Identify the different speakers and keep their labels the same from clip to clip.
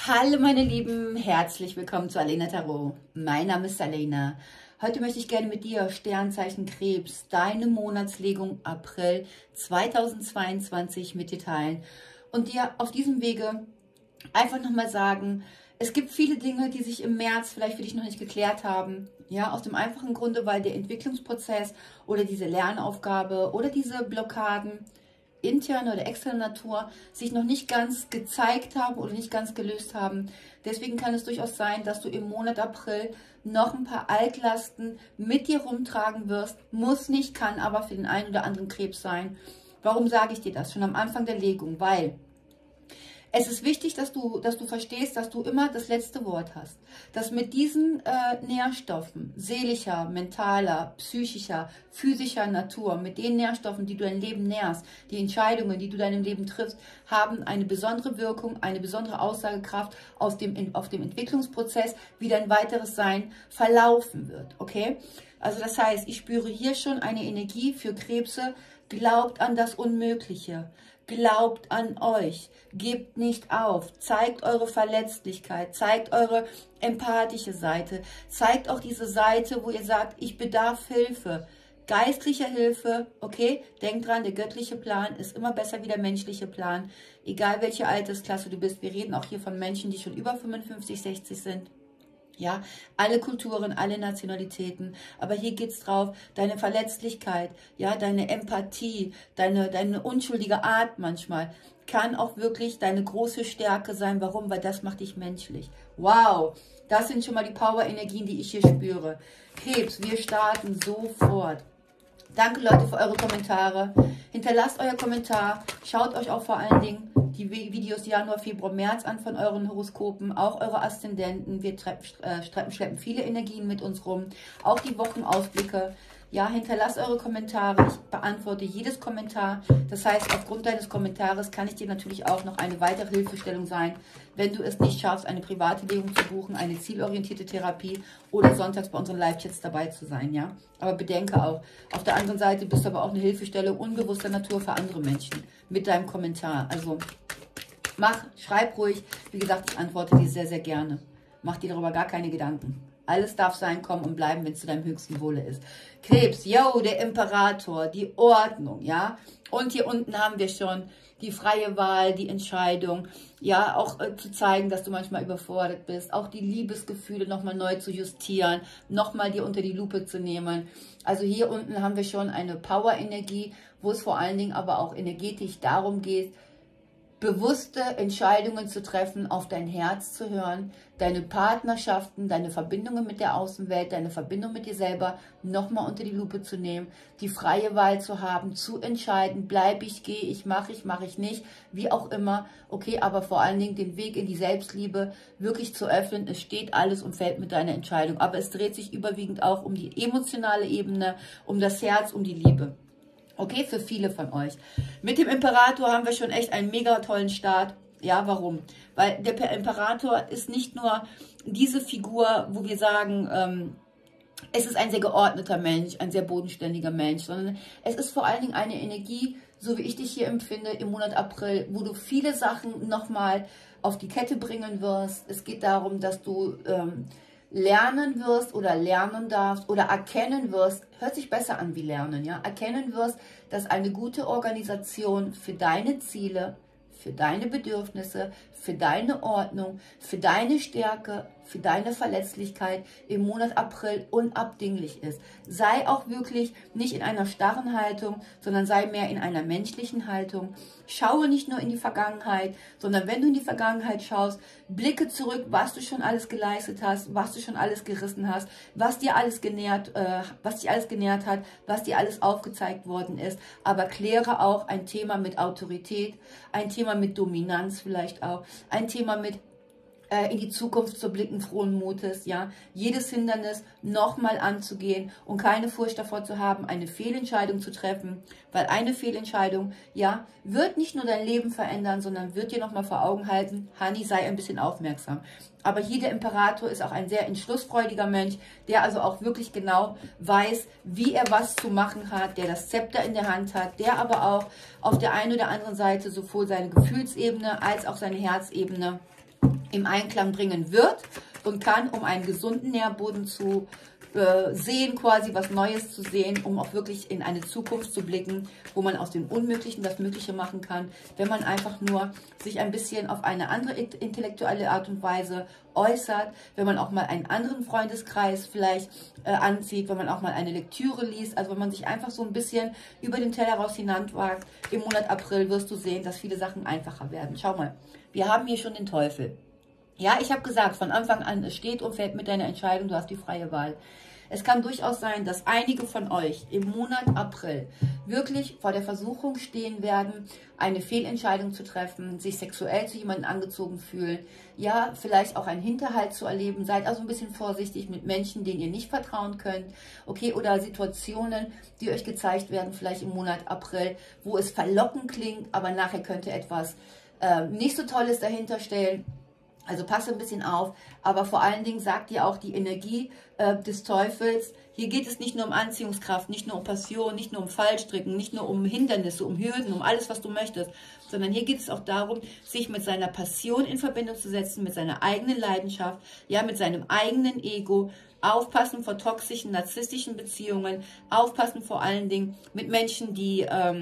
Speaker 1: Hallo meine Lieben, herzlich willkommen zu Alena Tarot. Mein Name ist Alena. Heute möchte ich gerne mit dir, Sternzeichen Krebs, deine Monatslegung April 2022 mit dir teilen und dir auf diesem Wege einfach nochmal sagen, es gibt viele Dinge, die sich im März vielleicht für dich noch nicht geklärt haben. Ja, aus dem einfachen Grunde, weil der Entwicklungsprozess oder diese Lernaufgabe oder diese Blockaden interne oder externe Natur sich noch nicht ganz gezeigt haben oder nicht ganz gelöst haben. Deswegen kann es durchaus sein, dass du im Monat April noch ein paar Altlasten mit dir rumtragen wirst. Muss nicht, kann aber für den einen oder anderen Krebs sein. Warum sage ich dir das? Schon am Anfang der Legung, weil es ist wichtig, dass du verstehst, dass du immer das letzte Wort hast. Dass mit diesen Nährstoffen, seelischer, mentaler, psychischer, physischer Natur, mit den Nährstoffen, die du dein Leben nährst, die Entscheidungen, die du deinem Leben triffst, haben eine besondere Wirkung, eine besondere Aussagekraft auf dem Entwicklungsprozess, wie dein weiteres Sein verlaufen wird. Okay? Also das heißt, ich spüre hier schon eine Energie für Krebse. Glaubt an das Unmögliche. Glaubt an euch, gebt nicht auf, zeigt eure Verletzlichkeit, zeigt eure empathische Seite, zeigt auch diese Seite, wo ihr sagt, ich bedarf Hilfe, geistlicher Hilfe, okay? Denkt dran, der göttliche Plan ist immer besser wie der menschliche Plan, egal welche Altersklasse du bist. Wir reden auch hier von Menschen, die schon über 55, 60 sind. Ja, alle Kulturen, alle Nationalitäten, aber hier geht es drauf, deine Verletzlichkeit, ja, deine Empathie, deine unschuldige Art manchmal, kann auch wirklich deine große Stärke sein. Warum? Weil das macht dich menschlich. Wow, das sind schon mal die Power-Energien, die ich hier spüre. Krebs, wir starten sofort. Danke Leute für eure Kommentare. Hinterlasst euer Kommentar. Schaut euch auch vor allen Dingen die Videos Januar, Februar, März an von euren Horoskopen. Auch eure Aszendenten. Wir schleppen viele Energien mit uns rum. Auch die Wochenausblicke. Ja, hinterlasst eure Kommentare. Ich beantworte jedes Kommentar. Das heißt, aufgrund deines Kommentares kann ich dir natürlich auch noch eine weitere Hilfestellung sein, wenn du es nicht schaffst, eine private Legung zu buchen, eine zielorientierte Therapie oder sonntags bei unseren Live-Chats dabei zu sein, ja. Aber bedenke auch, auf der anderen Seite bist du aber auch eine Hilfestellung unbewusster Natur für andere Menschen mit deinem Kommentar. Also schreib ruhig. Wie gesagt, ich antworte dir sehr, sehr gerne. Mach dir darüber gar keine Gedanken. Alles darf sein, kommen und bleiben, wenn es zu deinem höchsten Wohle ist. Krebs, yo, der Imperator, die Ordnung, ja. Und hier unten haben wir schon die freie Wahl, die Entscheidung, ja, auch zu zeigen, dass du manchmal überfordert bist, auch die Liebesgefühle nochmal neu zu justieren, nochmal dir unter die Lupe zu nehmen. Also hier unten haben wir schon eine Power-Energie, wo es vor allen Dingen aber auch energetisch darum geht, bewusste Entscheidungen zu treffen, auf dein Herz zu hören, deine Partnerschaften, deine Verbindungen mit der Außenwelt, deine Verbindung mit dir selber nochmal unter die Lupe zu nehmen, die freie Wahl zu haben, zu entscheiden, bleibe ich, gehe ich, mache ich nicht, wie auch immer, okay, aber vor allen Dingen den Weg in die Selbstliebe wirklich zu öffnen. Es steht alles und fällt mit deiner Entscheidung, aber es dreht sich überwiegend auch um die emotionale Ebene, um das Herz, um die Liebe. Okay, für viele von euch. Mit dem Imperator haben wir schon echt einen mega tollen Start. Ja, warum? Weil der Imperator ist nicht nur diese Figur, wo wir sagen, es ist ein sehr geordneter Mensch, ein sehr bodenständiger Mensch, sondern es ist vor allen Dingen eine Energie, so wie ich dich hier empfinde, im Monat April, wo du viele Sachen nochmal auf die Kette bringen wirst. Es geht darum, dass du lernen wirst oder lernen darfst oder erkennen wirst, hört sich besser an wie lernen, ja, erkennen wirst, dass eine gute Organisation für deine Ziele, für deine Bedürfnisse, für deine Ordnung, für deine Stärke, für deine Verletzlichkeit im Monat April unabdinglich ist. Sei auch wirklich nicht in einer starren Haltung, sondern sei mehr in einer menschlichen Haltung. Schaue nicht nur in die Vergangenheit, sondern wenn du in die Vergangenheit schaust, blicke zurück, was du schon alles geleistet hast, was du schon alles gerissen hast, was dich alles genährt hat, was dir alles aufgezeigt worden ist. Aber kläre auch ein Thema mit Autorität, ein Thema mit Dominanz vielleicht auch, ein Thema mit in die Zukunft zu blicken, frohen Mutes, ja, jedes Hindernis nochmal anzugehen und keine Furcht davor zu haben, eine Fehlentscheidung zu treffen, weil eine Fehlentscheidung, ja, wird nicht nur dein Leben verändern, sondern wird dir nochmal vor Augen halten, Hani, sei ein bisschen aufmerksam. Aber hier der Imperator ist auch ein sehr entschlussfreudiger Mensch, der also auch wirklich genau weiß, wie er was zu machen hat, der das Zepter in der Hand hat, der aber auch auf der einen oder anderen Seite sowohl seine Gefühlsebene als auch seine Herzebene im Einklang bringen wird und kann, um einen gesunden Nährboden zu sehen, quasi was Neues zu sehen, um auch wirklich in eine Zukunft zu blicken, wo man aus dem Unmöglichen das Mögliche machen kann, wenn man einfach nur sich ein bisschen auf eine andere intellektuelle Art und Weise äußert, wenn man auch mal einen anderen Freundeskreis vielleicht anzieht, wenn man auch mal eine Lektüre liest, also wenn man sich einfach so ein bisschen über den Tellerrand hinauswagt. Im Monat April wirst du sehen, dass viele Sachen einfacher werden. Schau mal, wir haben hier schon den Teufel. Ja, ich habe gesagt, von Anfang an, es steht und fällt mit deiner Entscheidung, du hast die freie Wahl. Es kann durchaus sein, dass einige von euch im Monat April wirklich vor der Versuchung stehen werden, eine Fehlentscheidung zu treffen, sich sexuell zu jemandem angezogen fühlen, ja, vielleicht auch einen Hinterhalt zu erleben. Seid also ein bisschen vorsichtig mit Menschen, denen ihr nicht vertrauen könnt, okay, oder Situationen, die euch gezeigt werden, vielleicht im Monat April, wo es verlockend klingt, aber nachher könnte etwas nicht so Tolles dahinter stellen. Also passe ein bisschen auf, aber vor allen Dingen sagt dir auch die Energie des Teufels, hier geht es nicht nur um Anziehungskraft, nicht nur um Passion, nicht nur um Fallstricken, nicht nur um Hindernisse, um Hürden, um alles, was du möchtest, sondern hier geht es auch darum, sich mit seiner Passion in Verbindung zu setzen, mit seiner eigenen Leidenschaft, ja, mit seinem eigenen Ego, aufpassen vor toxischen, narzisstischen Beziehungen, aufpassen vor allen Dingen mit Menschen, die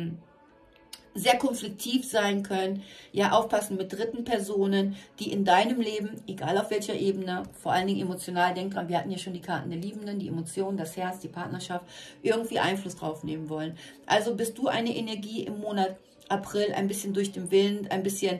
Speaker 1: sehr konfliktiv sein können, ja, aufpassen mit dritten Personen, die in deinem Leben, egal auf welcher Ebene, vor allen Dingen emotional, denk dran, wir hatten ja schon die Karten der Liebenden, die Emotionen, das Herz, die Partnerschaft, irgendwie Einfluss drauf nehmen wollen. Also bist du eine Energie im Monat April ein bisschen durch den Wind, ein bisschen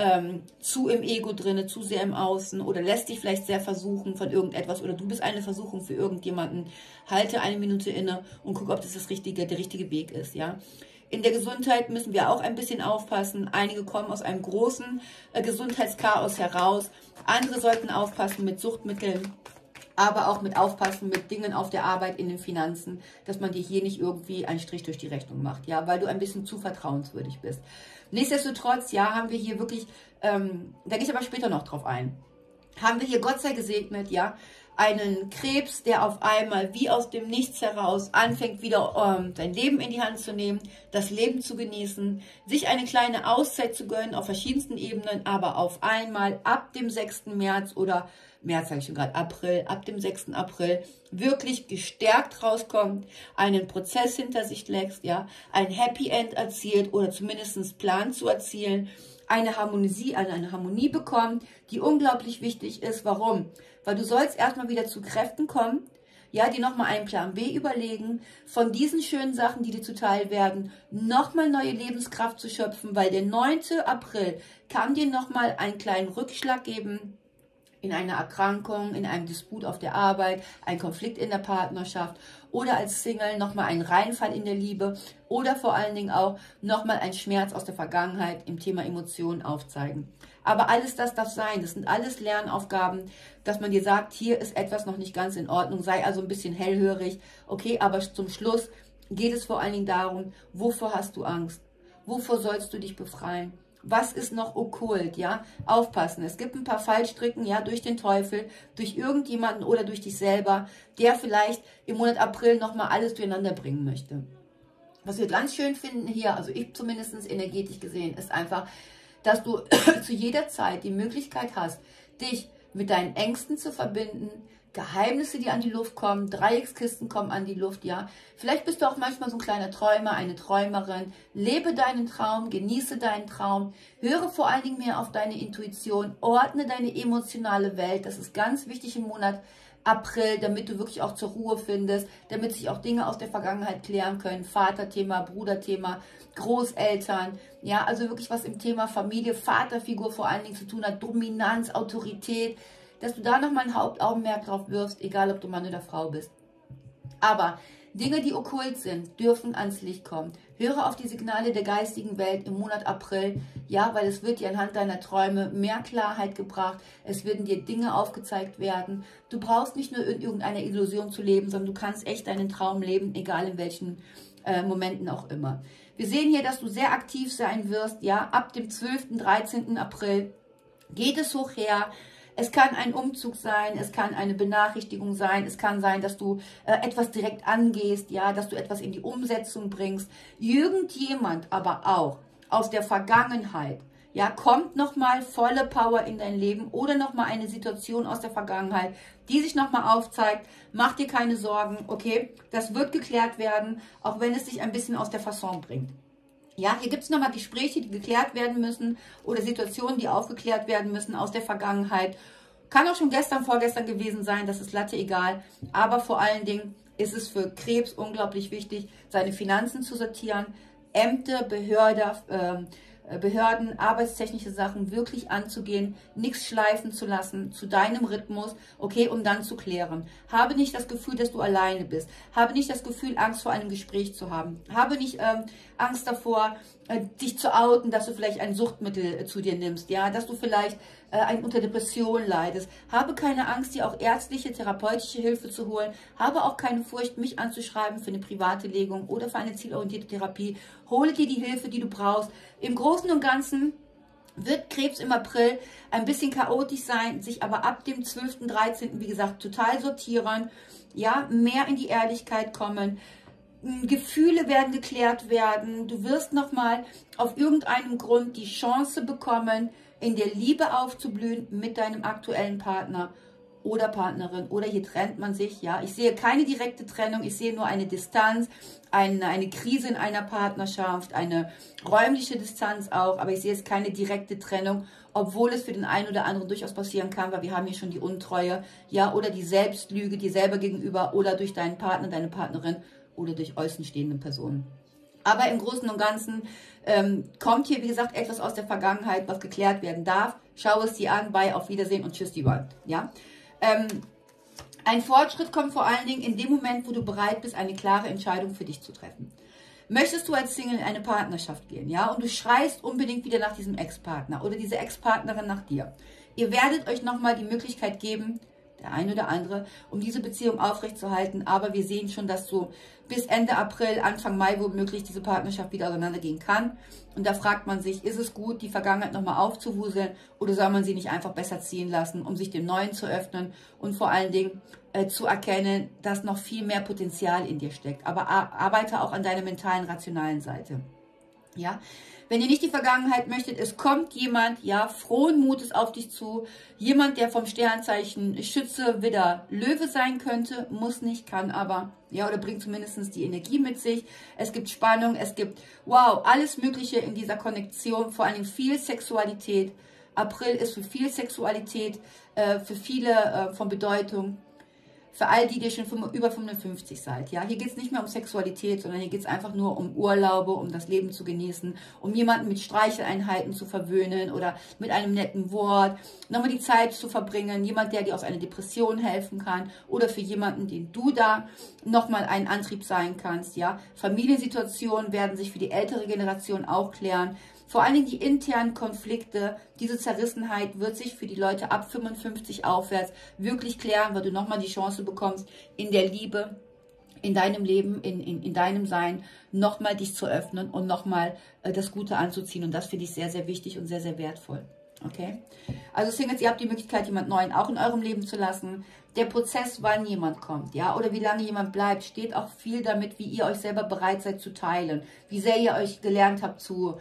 Speaker 1: zu im Ego drinne, zu sehr im Außen oder lässt dich vielleicht sehr versuchen von irgendetwas oder du bist eine Versuchung für irgendjemanden, halte eine Minute inne und guck, ob das der richtige Weg ist, ja. In der Gesundheit müssen wir auch ein bisschen aufpassen. Einige kommen aus einem großen Gesundheitschaos heraus. Andere sollten aufpassen mit Suchtmitteln, aber auch mit aufpassen mit Dingen auf der Arbeit, in den Finanzen, dass man dir hier nicht irgendwie einen Strich durch die Rechnung macht, ja, weil du ein bisschen zu vertrauenswürdig bist. Nichtsdestotrotz, ja, haben wir hier wirklich, da gehe ich aber später noch drauf ein, haben wir hier Gott sei gesegnet, ja, einen Krebs, der auf einmal wie aus dem Nichts heraus anfängt, wieder sein Leben in die Hand zu nehmen, das Leben zu genießen, sich eine kleine Auszeit zu gönnen auf verschiedensten Ebenen, aber auf einmal ab dem 6. März oder März sage ich schon gerade, April, ab dem 6. April wirklich gestärkt rauskommt, einen Prozess hinter sich lässt, ja, ein Happy End erzielt oder zumindest plant zu erzielen, eine Harmonie bekommt, die unglaublich wichtig ist. Warum? Weil du sollst erstmal wieder zu Kräften kommen, ja, die nochmal einen Plan B überlegen, von diesen schönen Sachen, die dir zuteil werden, nochmal neue Lebenskraft zu schöpfen, weil der 9. April kann dir nochmal einen kleinen Rückschlag geben, in einer Erkrankung, in einem Disput auf der Arbeit, ein Konflikt in der Partnerschaft oder als Single nochmal ein Reinfall in der Liebe oder vor allen Dingen auch nochmal ein Schmerz aus der Vergangenheit im Thema Emotionen aufzeigen. Aber alles das darf sein, das sind alles Lernaufgaben, dass man dir sagt, hier ist etwas noch nicht ganz in Ordnung, sei also ein bisschen hellhörig, okay, aber zum Schluss geht es vor allen Dingen darum, wovor hast du Angst, wovor sollst du dich befreien? Was ist noch okkult, ja? Aufpassen. Es gibt ein paar Fallstricken, ja, durch den Teufel, durch irgendjemanden oder durch dich selber, der vielleicht im Monat April nochmal alles durcheinander bringen möchte. Was wir ganz schön finden hier, also ich zumindest energetisch gesehen, ist einfach, dass du zu jeder Zeit die Möglichkeit hast, dich mit deinen Ängsten zu verbinden, Geheimnisse, die an die Luft kommen, Dreieckskisten kommen an die Luft, ja. Vielleicht bist du auch manchmal so ein kleiner Träumer, eine Träumerin. Lebe deinen Traum, genieße deinen Traum, höre vor allen Dingen mehr auf deine Intuition, ordne deine emotionale Welt. Das ist ganz wichtig im Monat April, damit du wirklich auch zur Ruhe findest, damit sich auch Dinge aus der Vergangenheit klären können. Vaterthema, Bruderthema, Großeltern, ja, also wirklich was im Thema Familie, Vaterfigur vor allen Dingen zu tun hat, Dominanz, Autorität, dass du da nochmal ein Hauptaugenmerk drauf wirfst, egal ob du Mann oder Frau bist. Aber Dinge, die okkult sind, dürfen ans Licht kommen. Höre auf die Signale der geistigen Welt im Monat April, ja, weil es wird dir anhand deiner Träume mehr Klarheit gebracht, es werden dir Dinge aufgezeigt werden. Du brauchst nicht nur in irgendeiner Illusion zu leben, sondern du kannst echt deinen Traum leben, egal in welchen Momenten auch immer. Wir sehen hier, dass du sehr aktiv sein wirst, ja, ab dem 12., 13. April geht es hoch her. Es kann ein Umzug sein, es kann eine Benachrichtigung sein, es kann sein, dass du etwas direkt angehst, ja, dass du etwas in die Umsetzung bringst. Irgendjemand aber auch aus der Vergangenheit, Ja, kommt nochmal volle Power in dein Leben oder nochmal eine Situation aus der Vergangenheit, die sich nochmal aufzeigt. Mach dir keine Sorgen, okay? Das wird geklärt werden, auch wenn es dich ein bisschen aus der Fasson bringt. Ja, hier gibt es nochmal Gespräche, die geklärt werden müssen oder Situationen, die aufgeklärt werden müssen aus der Vergangenheit. Kann auch schon gestern, vorgestern gewesen sein, das ist Latte egal. Aber vor allen Dingen ist es für Krebs unglaublich wichtig, seine Finanzen zu sortieren, Ämter, Behörden, arbeitstechnische Sachen wirklich anzugehen, nichts schleifen zu lassen, zu deinem Rhythmus, okay, um dann zu klären. Habe nicht das Gefühl, dass du alleine bist. Habe nicht das Gefühl, Angst vor einem Gespräch zu haben. Habe nicht Angst davor, dich zu outen, dass du vielleicht ein Suchtmittel zu dir nimmst, ja, dass du vielleicht unter Depression leidest. Habe keine Angst, dir auch ärztliche, therapeutische Hilfe zu holen. Habe auch keine Furcht, mich anzuschreiben für eine private Legung oder für eine zielorientierte Therapie. Hole dir die Hilfe, die du brauchst. Im Großen und Ganzen wird Krebs im April ein bisschen chaotisch sein, sich aber ab dem 12., 13., wie gesagt, total sortieren, ja, mehr in die Ehrlichkeit kommen. Gefühle werden geklärt werden. Du wirst nochmal auf irgendeinem Grund die Chance bekommen, in der Liebe aufzublühen mit deinem aktuellen Partner oder Partnerin. Oder hier trennt man sich. Ja, ich sehe keine direkte Trennung. Ich sehe nur eine Distanz, eine Krise in einer Partnerschaft, eine räumliche Distanz auch. Aber ich sehe jetzt keine direkte Trennung, obwohl es für den einen oder anderen durchaus passieren kann, weil wir haben hier schon die Untreue, ja, oder die Selbstlüge dir selber gegenüber oder durch deinen Partner, deine Partnerin oder durch außenstehende Personen. Aber im Großen und Ganzen kommt hier, wie gesagt, etwas aus der Vergangenheit, was geklärt werden darf. Schau es dir an, bye, auf Wiedersehen und tschüss, die Wand. Ja? Ein Fortschritt kommt vor allen Dingen in dem Moment, wo du bereit bist, eine klare Entscheidung für dich zu treffen. Möchtest du als Single in eine Partnerschaft gehen, ja, und du schreist unbedingt wieder nach diesem Ex-Partner oder diese Ex-Partnerin nach dir. Ihr werdet euch nochmal die Möglichkeit geben, der eine oder andere, um diese Beziehung aufrechtzuerhalten. Aber wir sehen schon, dass so bis Ende April, Anfang Mai womöglich diese Partnerschaft wieder auseinandergehen kann. Und da fragt man sich, ist es gut, die Vergangenheit nochmal aufzuwuseln oder soll man sie nicht einfach besser ziehen lassen, um sich dem Neuen zu öffnen und vor allen Dingen zu erkennen, dass noch viel mehr Potenzial in dir steckt. Aber arbeite auch an deiner mentalen, rationalen Seite. Ja, wenn ihr nicht die Vergangenheit möchtet, es kommt jemand, ja, frohen Mutes auf dich zu. Jemand, der vom Sternzeichen Schütze, Widder, Löwe sein könnte, muss nicht, kann aber, ja, oder bringt zumindest die Energie mit sich. Es gibt Spannung, es gibt, wow, alles Mögliche in dieser Konnektion, vor allem viel Sexualität. April ist für viel Sexualität, für viele von Bedeutung. Für all die, die schon über 55 seid. Ja? Hier geht es nicht mehr um Sexualität, sondern hier geht es einfach nur um Urlaube, um das Leben zu genießen, um jemanden mit Streicheleinheiten zu verwöhnen oder mit einem netten Wort, nochmal die Zeit zu verbringen, jemand, der dir aus einer Depression helfen kann oder für jemanden, den du da nochmal einen Antrieb sein kannst. Ja? Familiensituationen werden sich für die ältere Generation auch klären. Vor allen Dingen die internen Konflikte, diese Zerrissenheit wird sich für die Leute ab 55 aufwärts wirklich klären, weil du nochmal die Chance bekommst, in der Liebe, in deinem Leben, in deinem Sein, nochmal dich zu öffnen und nochmal das Gute anzuziehen. Und das finde ich sehr, sehr wichtig und sehr, sehr wertvoll. Okay? Also Singles, ihr habt die Möglichkeit, jemand Neuen auch in eurem Leben zu lassen. Der Prozess, wann jemand kommt, ja, oder wie lange jemand bleibt, steht auch viel damit, wie ihr euch selber bereit seid zu teilen, wie sehr ihr euch gelernt habt zu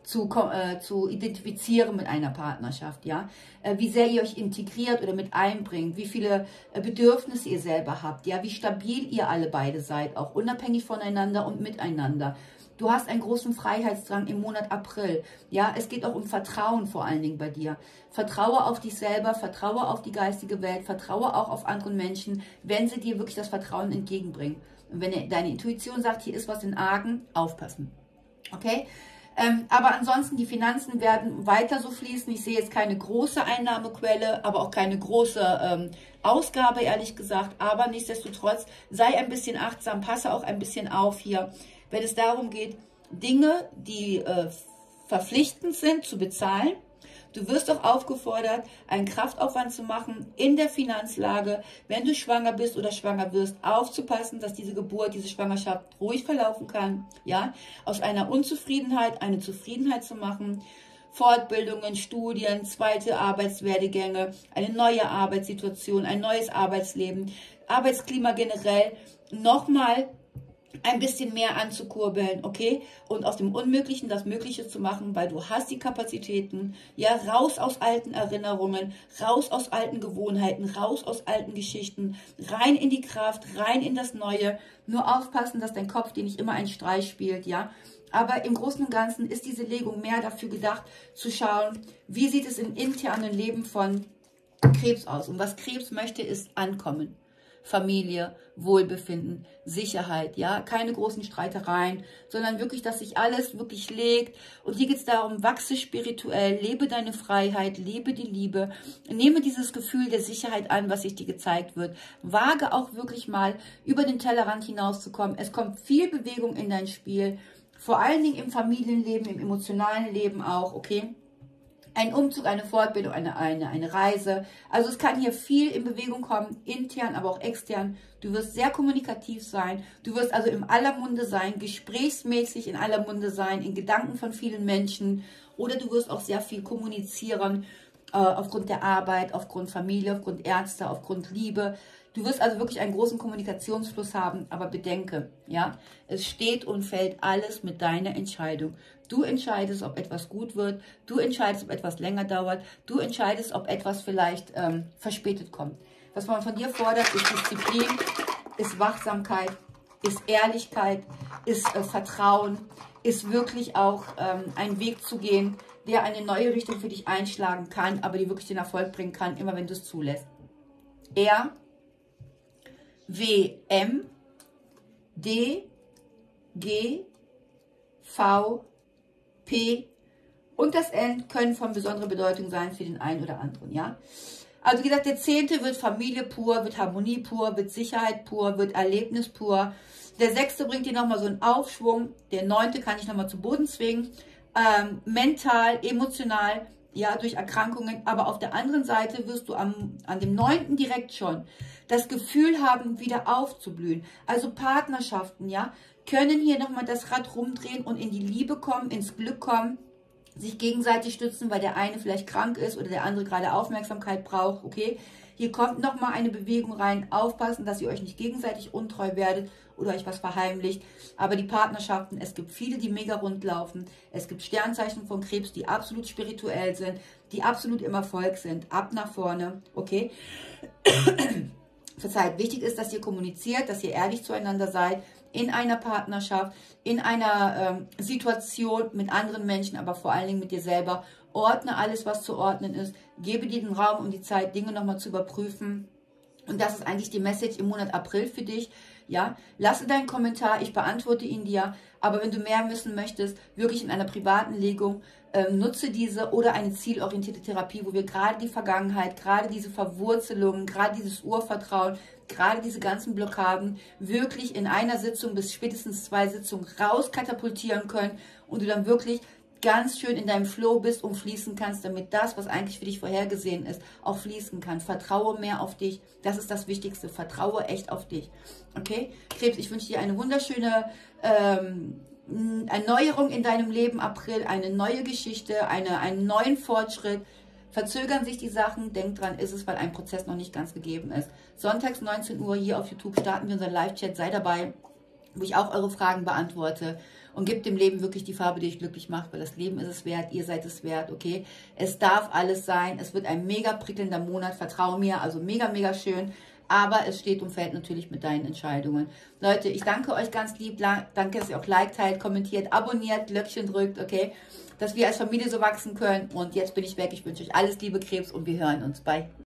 Speaker 1: identifizieren mit einer Partnerschaft, ja, wie sehr ihr euch integriert oder mit einbringt, wie viele Bedürfnisse ihr selber habt, ja, wie stabil ihr alle beide seid, auch unabhängig voneinander und miteinander. Du hast einen großen Freiheitsdrang im Monat April, ja, es geht auch um Vertrauen vor allen Dingen bei dir. Vertraue auf dich selber, vertraue auf die geistige Welt, vertraue auch auf andere Menschen, wenn sie dir wirklich das Vertrauen entgegenbringen. Und wenn deine Intuition sagt, hier ist was in Argen, aufpassen, okay? Aber ansonsten, die Finanzen werden weiter so fließen. Ich sehe jetzt keine große Einnahmequelle, aber auch keine große Ausgabe, ehrlich gesagt. Aber nichtsdestotrotz, sei ein bisschen achtsam, passe auch ein bisschen auf hier, wenn es darum geht, Dinge, die verpflichtend sind, zu bezahlen. Du wirst auch aufgefordert, einen Kraftaufwand zu machen in der Finanzlage, wenn du schwanger bist oder schwanger wirst, aufzupassen, dass diese Geburt, diese Schwangerschaft ruhig verlaufen kann. Ja? Aus einer Unzufriedenheit eine Zufriedenheit zu machen. Fortbildungen, Studien, zweite Arbeitswerdegänge, eine neue Arbeitssituation, ein neues Arbeitsleben, Arbeitsklima generell, nochmal ein bisschen mehr anzukurbeln, okay? Und aus dem Unmöglichen das Mögliche zu machen, weil du hast die Kapazitäten, ja, raus aus alten Erinnerungen, raus aus alten Gewohnheiten, raus aus alten Geschichten, rein in die Kraft, rein in das Neue. Nur aufpassen, dass dein Kopf dir nicht immer einen Streich spielt, ja? Aber im Großen und Ganzen ist diese Legung mehr dafür gedacht, zu schauen, wie sieht es im internen Leben von Krebs aus. Und was Krebs möchte, ist Ankommen. Familie, Wohlbefinden, Sicherheit, ja, keine großen Streitereien, sondern wirklich, dass sich alles wirklich legt. Und hier geht es darum, wachse spirituell, lebe deine Freiheit, lebe die Liebe, nehme dieses Gefühl der Sicherheit an, was sich dir gezeigt wird. Wage auch wirklich mal über den Tellerrand hinauszukommen. Es kommt viel Bewegung in dein Spiel, vor allen Dingen im Familienleben, im emotionalen Leben auch, okay? Ein Umzug, eine Fortbildung, eine Reise. Also es kann hier viel in Bewegung kommen, intern, aber auch extern. Du wirst sehr kommunikativ sein. Du wirst also in aller Munde sein, gesprächsmäßig in aller Munde sein, in Gedanken von vielen Menschen. Oder du wirst auch sehr viel kommunizieren, aufgrund der Arbeit, aufgrund Familie, aufgrund Ärzte, aufgrund Liebe. Du wirst also wirklich einen großen Kommunikationsfluss haben, aber bedenke, ja, es steht und fällt alles mit deiner Entscheidung. Du entscheidest, ob etwas gut wird, du entscheidest, ob etwas länger dauert, du entscheidest, ob etwas vielleicht verspätet kommt. Was man von dir fordert, ist Disziplin, ist Wachsamkeit, ist Ehrlichkeit, ist Vertrauen, ist wirklich auch einen Weg zu gehen, der eine neue Richtung für dich einschlagen kann, aber die wirklich den Erfolg bringen kann, immer wenn du es zulässt. R, W, M, D, G, V, P und das N können von besonderer Bedeutung sein für den einen oder anderen, ja. Also wie gesagt, der 10. wird Familie pur, wird Harmonie pur, wird Sicherheit pur, wird Erlebnis pur. Der 6. bringt dir nochmal so einen Aufschwung. Der 9. kann ich nochmal zu Boden zwingen. Mental, emotional, ja, durch Erkrankungen. Aber auf der anderen Seite wirst du an dem 9. direkt schon das Gefühl haben, wieder aufzublühen. Also Partnerschaften, ja, können hier nochmal das Rad rumdrehen und in die Liebe kommen, ins Glück kommen, sich gegenseitig stützen, weil der eine vielleicht krank ist oder der andere gerade Aufmerksamkeit braucht, okay? Hier kommt nochmal eine Bewegung rein. Aufpassen, dass ihr euch nicht gegenseitig untreu werdet oder euch was verheimlicht. Aber die Partnerschaften, es gibt viele, die mega rund laufen. Es gibt Sternzeichen von Krebs, die absolut spirituell sind, die absolut im Erfolg sind. Ab nach vorne, okay? Verzeiht, wichtig ist, dass ihr kommuniziert, dass ihr ehrlich zueinander seid, in einer Partnerschaft, in einer Situation mit anderen Menschen, aber vor allen Dingen mit dir selber. Ordne alles, was zu ordnen ist. Gebe dir den Raum und die Zeit, Dinge nochmal zu überprüfen. Und das ist eigentlich die Message im Monat April für dich. Ja, lasse deinen Kommentar, ich beantworte ihn dir. Aber wenn du mehr wissen möchtest, wirklich in einer privaten Legung, nutze diese oder eine zielorientierte Therapie, wo wir gerade die Vergangenheit, gerade diese Verwurzelungen, gerade dieses Urvertrauen, gerade diese ganzen Blockaden wirklich in einer Sitzung bis spätestens 2 Sitzungen rauskatapultieren können und du dann wirklich ganz schön in deinem Flow bist und fließen kannst, damit das, was eigentlich für dich vorhergesehen ist, auch fließen kann. Vertraue mehr auf dich. Das ist das Wichtigste. Vertraue echt auf dich. Okay? Krebs, ich wünsche dir eine wunderschöne Erneuerung in deinem Leben, April, eine neue Geschichte, einen neuen Fortschritt. Verzögern sich die Sachen, denkt dran, ist es, weil ein Prozess noch nicht ganz gegeben ist. Sonntags 19 Uhr hier auf YouTube starten wir unseren Live-Chat, sei dabei, wo ich auch eure Fragen beantworte und gebt dem Leben wirklich die Farbe, die euch glücklich macht, weil das Leben ist es wert, ihr seid es wert, okay? Es darf alles sein, es wird ein mega prickelnder Monat, vertraue mir, also mega, mega schön. Aber es steht und fällt natürlich mit deinen Entscheidungen. Leute, ich danke euch ganz lieb. Danke, dass ihr auch Like, teilt, kommentiert, abonniert, Glöckchen drückt, okay? Dass wir als Familie so wachsen können. Und jetzt bin ich weg. Ich wünsche euch alles Liebe, Krebs, und wir hören uns. Bye.